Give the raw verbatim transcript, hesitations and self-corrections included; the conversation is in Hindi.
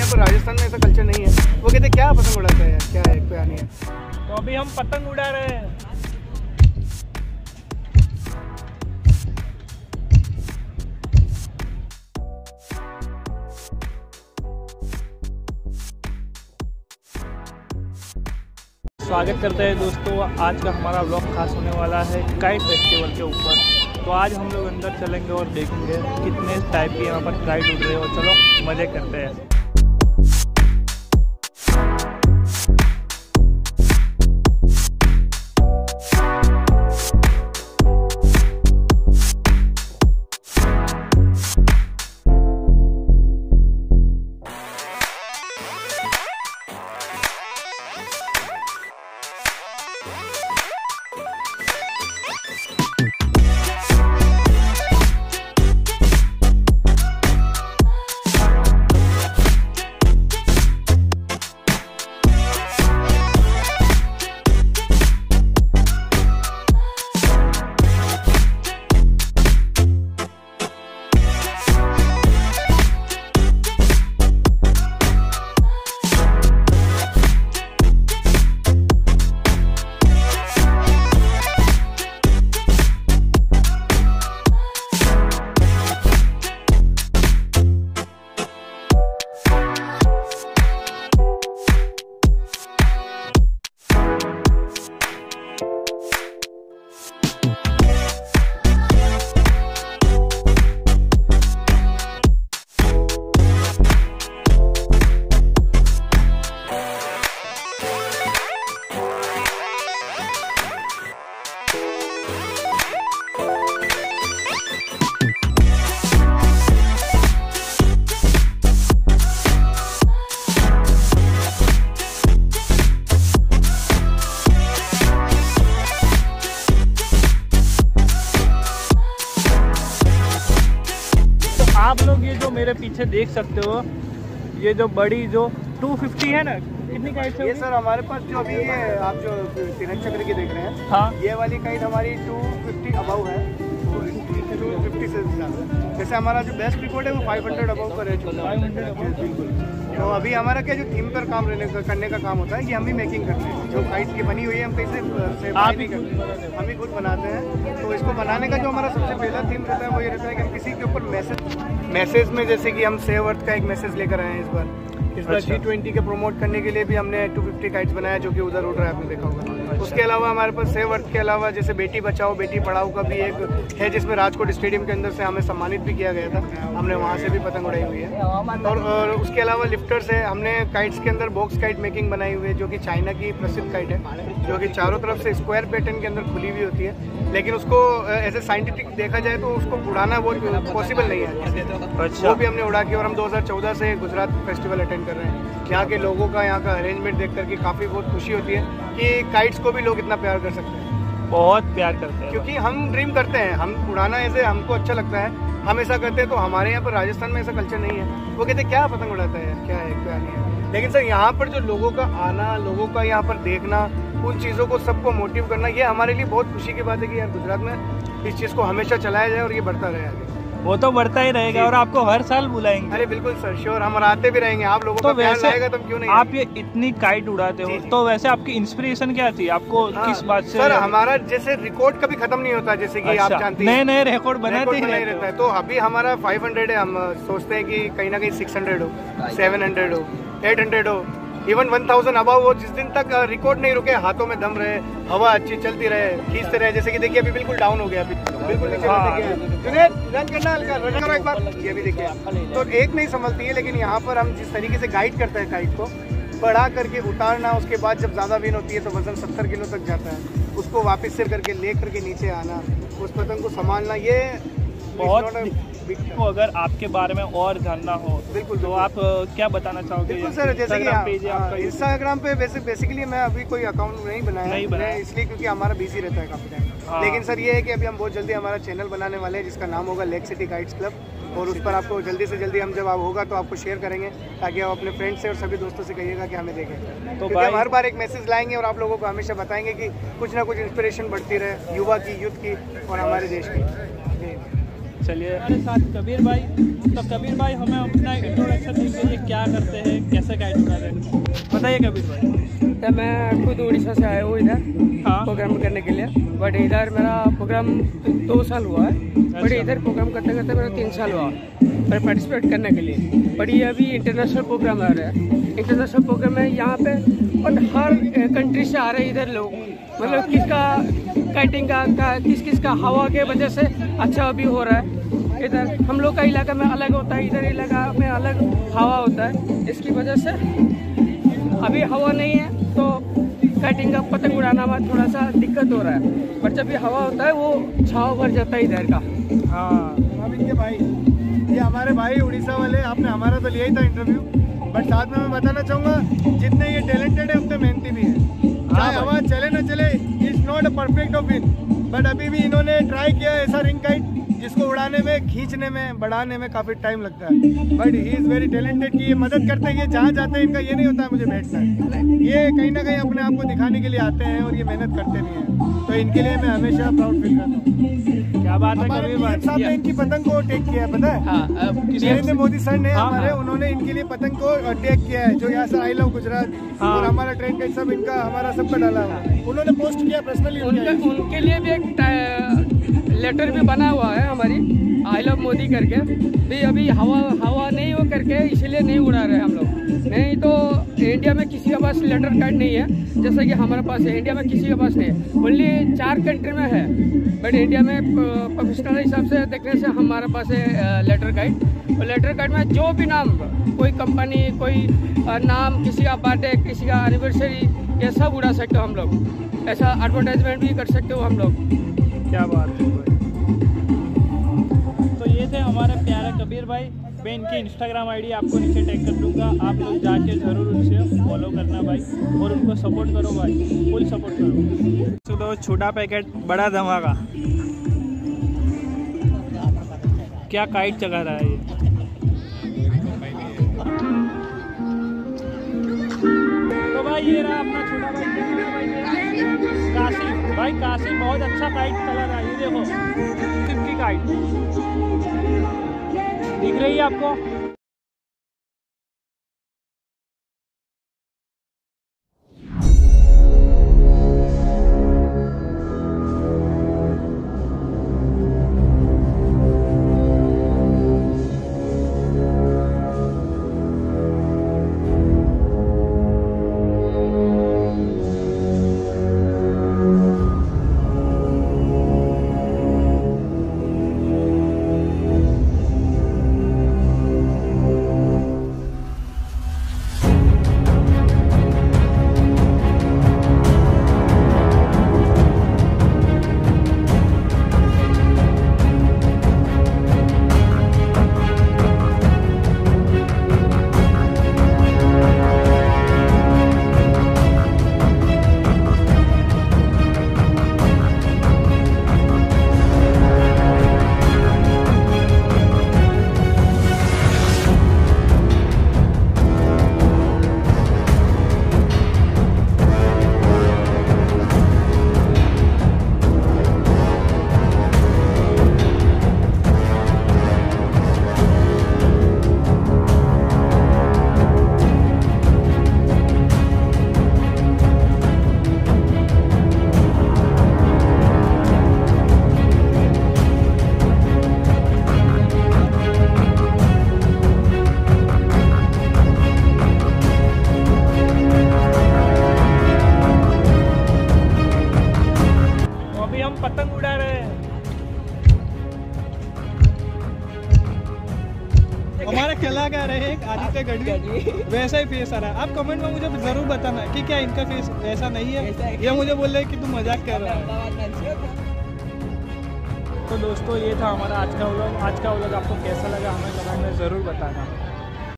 यहाँ पर राजस्थान में ऐसा कल्चर नहीं है। वो कहते क्या पतंग उड़ाता है यार, क्या है, क्या नहीं है। तो अभी हम पतंग उड़ा रहे हैं। स्वागत करते हैं दोस्तों, आज का हमारा व्लॉग खास होने वाला है काइट फेस्टिवल के ऊपर। तो आज हम लोग अंदर चलेंगे और देखेंगे कितने टाइप के यहाँ पर काइट उड़ रहे हो। चलो मज़े करते हैं। आप लोग ये जो मेरे पीछे देख सकते हो, ये जो बड़ी जो दो सौ पचास है ना, कितनी काइट है ये सर हमारे पास जो अभी ये आप जो तिरंग चक्र की देख रहे हैं, हाँ, ये वाली काइट हमारी दो सौ पचास अबव है। दो सौ पचास से ज़्यादा। जैसे हमारा जो बेस्ट रिकॉर्ड है वो पाँच सौ अबव पर है। बिल्कुल। तो अभी हमारा क्या जो थीम पर काम रहने का करने का काम होता है, ये हम भी मेकिंग करते हैं। जो काइट की बनी हुई है हम कहीं से आप नहीं करते, हम ही खुद बनाते हैं। तो इसको बनाने का जो हमारा सबसे पहला थीम रहता है वो ये रहता है कि हम किसी के ऊपर मैसेज मैसेज में, जैसे कि हम सेव अर्थ का एक मैसेज लेकर आए हैं इस बार। इस बार जी ट्वेंटी के प्रमोट करने के लिए भी हमने दो सौ पचास काइट्स बनाया, जो कि उधर उड़ रहा है, आपने देखा होगा। अच्छा। उसके अलावा हमारे पास सेव अर्थ के अलावा जैसे बेटी बचाओ बेटी पढ़ाओ का भी एक है, जिसमें राजकोट स्टेडियम के अंदर से हमें सम्मानित भी किया गया था। हमने वहाँ से भी पतंग उड़ाई हुई है। और, और उसके अलावा लिफ्टर्स है, हमने काइट्स के अंदर बॉक्स काइट मेकिंग बनाई हुई है, जो कि चाइना की प्रसिद्ध काइट है, जो कि चारों तरफ से स्क्वायर पैटर्न के अंदर खुली हुई होती है। लेकिन उसको ऐसे साइंटिफिक देखा जाए तो उसको उड़ाना बहुत पॉसिबल नहीं है। अच्छा। वो भी हमने उड़ा के, और हम दो हज़ार चौदह से गुजरात फेस्टिवल अटेंड कर रहे हैं। यहाँ के लोगों का, यहाँ का अरेंजमेंट देख करके काफ़ी बहुत खुशी होती है कि काइट्स को भी लोग इतना प्यार कर सकते हैं। बहुत प्यार करते हैं, क्योंकि हम ड्रीम करते हैं, हम उड़ाना ऐसे हमको अच्छा लगता है, हम ऐसा करते हैं। तो हमारे यहाँ पर राजस्थान में ऐसा कल्चर नहीं है। वो कहते क्या पतंग उड़ाता है यार, क्या है, क्या नहीं है। लेकिन सर यहाँ पर जो लोगों का आना, लोगों का यहाँ पर देखना, उन चीज़ों को सबको मोटिव करना, ये हमारे लिए बहुत खुशी की बात है कि यार गुजरात में इस चीज़ को हमेशा चलाया जाए और ये बढ़ता रहे आगे। वो तो बढ़ता ही रहेगा और आपको हर साल बुलाएंगे। अरे बिल्कुल सर, श्योर, हम आते भी रहेंगे। आप लोगों तो का प्यार वैसे रहेगा तो क्यों नहीं। आप ये इतनी काइट उड़ाते हो, तो वैसे आपकी इंस्पिरेशन क्या थी? आपको हाँ, किस बात से? सर हमारा जैसे रिकॉर्ड कभी खत्म नहीं होता, जैसे कि अच्छा, आप जानते हैं, नए नए रिकॉर्ड बनाते ही रहता है। तो अभी हमारा पाँच सौ है, हम सोचते हैं कि कहीं ना कहीं छह सौ हो, सात सौ हो, आठ सौ हो, इवन एक हज़ार अबाव हो। जिस दिन तक रिकॉर्ड नहीं रुके, हाथों में दम रहे, हवा अच्छी चलती रहे, खींचते रहे। जैसे कि देखिए अभी बिल्कुल डाउन हो गया, अभी बिल्कुल नीचे रन करना हल्का, रन करो एक बार। ये भी देखिए, तो एक नहीं संभलती है। लेकिन यहाँ पर हम जिस तरीके से गाइड करते हैं काइट को, बढ़ा करके उतारना, उसके बाद जब ज़्यादा विन होती है तो वजन सत्तर किलो तक जाता है, उसको वापस से करके ले करके नीचे आना, उस पतंग को संभालना, ये बहुत। तो अगर आपके बारे में और जानना हो बिल्कुल तो आप क्या बताना चाहोगे? बिल्कुल सर, जैसे कि इंस्टाग्राम पे बेसिक बेसिकली मैं अभी कोई अकाउंट नहीं बनाया नहीं बनाया इसलिए क्योंकि हमारा बिजी रहता है काफ़ी टाइम। लेकिन सर ये है कि अभी हम बहुत जल्दी हमारा चैनल बनाने वाले हैं, जिसका नाम होगा लेक सिटी काइट्स क्लब, और उस पर आपको जल्दी से जल्दी हम जब आप होगा तो आपको शेयर करेंगे, ताकि आप अपने फ्रेंड्स से और सभी दोस्तों से कहिएगा कि हमें देखें। तो हम हर बार एक मैसेज लाएंगे और आप लोगों को हमेशा बताएंगे कि कुछ ना कुछ इंस्पिरेशन बढ़ती रहे युवा की, यूथ की और हमारे देश की। चलिए हमारे साथ कबीर भाई। तो कबीर भाई हमें अपना इंट्रोडक्शन दीजिए, क्या करते हैं, कैसे गाइड उड़ा रहे हैं, बताइए कबीर भाई। तो मैं खुद उड़ीसा से आया हूँ इधर हाँ प्रोग्राम करने के लिए, बट इधर मेरा प्रोग्राम दो साल हुआ है, बट अच्छा। इधर प्रोग्राम करते करते मेरा तीन साल हुआ पर पार्टिसिपेट करने के लिए। बट ये अभी इंटरनेशनल प्रोग्राम आ रहा है, इंटरनेशनल प्रोग्राम है यहाँ पे, बट हर कंट्री से आ रहे हैं इधर लोग, मतलब किसका काइटिंग का, का किस किस का हवा के वजह से अच्छा अभी हो रहा है। इधर हम लोग का इलाका में अलग होता है, इधर इलाका में अलग हवा होता है, इसकी वजह से अभी हवा नहीं है तो काइटिंग का पतंग उड़ाना में थोड़ा सा दिक्कत हो रहा है, पर जब ये हवा होता है वो छाव भर जाता है इधर का। हाँ अमित के भाई, ये हमारे भाई उड़ीसा वाले, आपने हमारा तो लिया ही था इंटरव्यू, बट साथ में मैं बताना चाहूँगा जितने ये टैलेंटेड है उतने मेहनती भी है। चाहे हवा चले ना चले, is not a perfect of win, but अभी भी इन्होंने ट्राई किया ऐसा रिंग काइट जिसको उड़ाने में, खींचने में, बढ़ाने में काफ़ी टाइम लगता है, but he is very talented कि ये मदद करते हैं। ये जहाँ जाते हैं इनका ये नहीं होता है मुझे बैठना है, ये कहीं ना कहीं अपने आप को दिखाने के लिए आते हैं और ये मेहनत करते भी हैं, तो इनके लिए मैं हमेशा प्राउड फील करता हूँ। क्या बात है हमारे कबीर पीएम साहब ने इनकी पतंग को टेक किया है, पता है? हाँ, नरेंद्र मोदी सर ने हाँ, हमारे, हाँ। उन्होंने इनके लिए पतंग को टेक किया है, जो यहाँ से आई लव गुजरात हाँ। और हमारा ट्रेन का सब इनका, हमारा सबका डाला हुआ है। उन्होंने पोस्ट किया पर्सनली, उनके उनके लिए भी एक लेटर भी बना हुआ है हमारी आई लव मोदी करके भी, अभी हवा हवा नहीं हो करके इसीलिए नहीं उड़ा रहे हम लोग, नहीं तो इंडिया में किसी के पास लेटर कार्ड नहीं है जैसा कि हमारे पास है, इंडिया में किसी के पास नहीं है, ओनली चार कंट्री में है, बट इंडिया में प्रोफेशनल हिसाब से देखने से हमारे पास है लेटर कार्ड। और लेटर कार्ड में जो भी नाम, कोई कंपनी, कोई नाम, किसी का बर्थडे, किसी का एनिवर्सरी, ये सब उड़ा सकते हो हम लोग, ऐसा एडवर्टाइजमेंट भी कर सकते हो हम लोग। क्या बात है भाई। तो ये थे हमारे प्यारे कबीर भाई। मैं इनकी इंस्टाग्राम आईडी आपको नीचे टैग कर दूंगा, आप लोग जाके ज़रूर उनसे फॉलो करना भाई, और उनको सपोर्ट करो भाई, फुल सपोर्ट करो। तो छोटा पैकेट बड़ा धमाका, क्या काइट चला रहा है ये। तो भाई ये रहा अपना छोटा भाई, भाई काशी भाई, काशी बहुत अच्छा काइट चला रहा है, ये देखो कितनी काइट दिख रही है आपको। पतंग उड़ा रहे हैं। हमारा कलाकार है एक आदित्य गढ़वी, वैसा ही फेस आ रहा है। आप कमेंट में मुझे जरूर बताना कि क्या इनका फेस ऐसा नहीं है, ये मुझे बोल रहे हैं कि तुम मजाक कर रहा है। तो दोस्तों ये था हमारा आज का व्लॉग। आज का व्लॉग आपको कैसा लगा हमें कमेंट में ज़रूर बताना।